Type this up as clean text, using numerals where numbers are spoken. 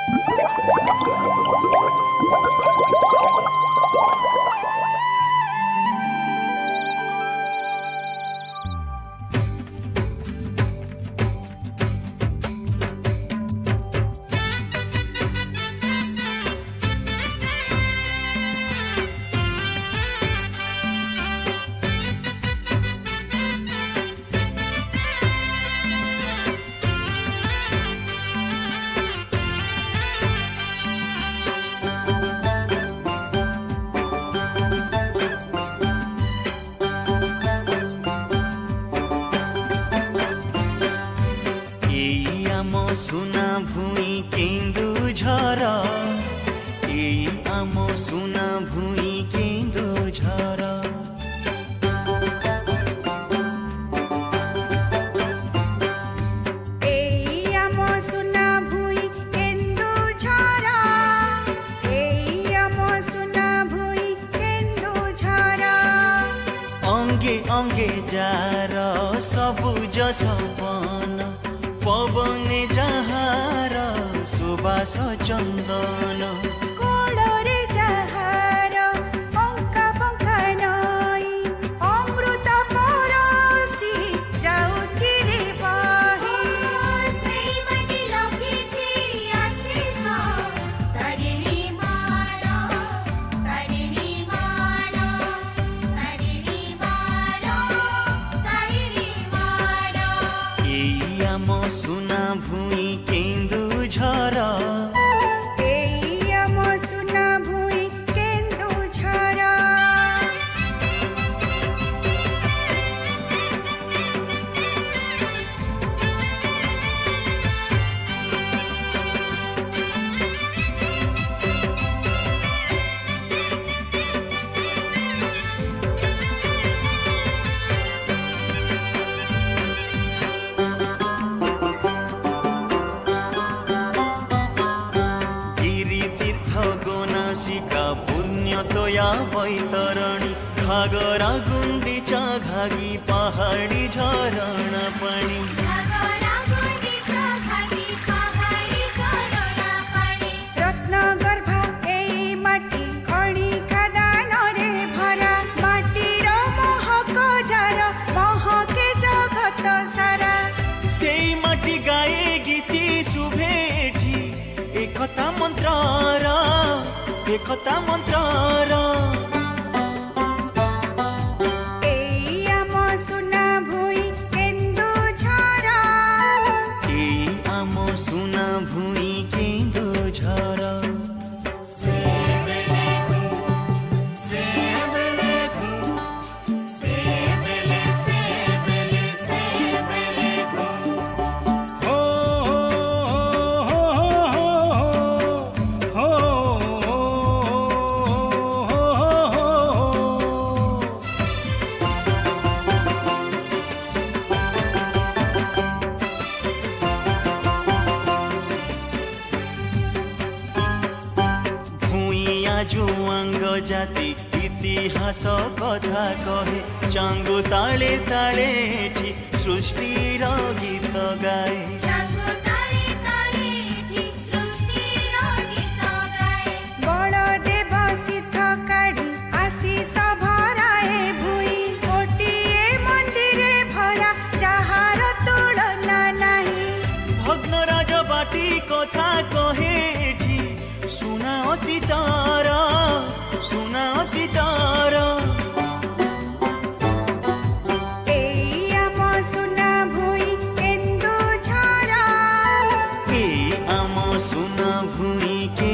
सुना भूई केन्दुझर एई आम सुना भूई केन्दुझर एई आम सुना भूई केन्दुझर एई आम सुना भूई केन्दुझर अंगे अंगे जार सबुज सपन पवने जहार सुबास चंदन कोड़रे जहार पंखा पंखा नई अमृत परसी जाउची रे बही सेई माटी लखिछि आशीष तारिणी मार तारिणी मार तारिणी मार तारिणी मार एई आम सुना भूई केन्दुझर एई आम सुना भूई केन्दुझर पुण्यतया बैतरणी घागरा गुंडीचा घागी पहाड़ी झरणा पाणी रत्नगर्भ एई माटी खणी खादान रे भरा माटीर महक जार महके जगत सारा सेई माटी गाए गीति शुभेठी एकता मंत्रर एकता मंत्रर एई आम सुना भूई केन्दुझर एई आम सुना भूई केन्दुझर जुआंग जाति इतिहास कथा कहे चांगु ताले ताले एठी सृष्टिर गीत गाए बलदेव सिद्ध काढ़ी आशीष भराए भूई गोटिए मंदिरे भरा जहार तुलना नहीं भग्नराज बाटी कथा कहे एठी सुना अतीतर सुना अतीतर एई आम सुना भूई केन्दुझर एई आम सुना भूई के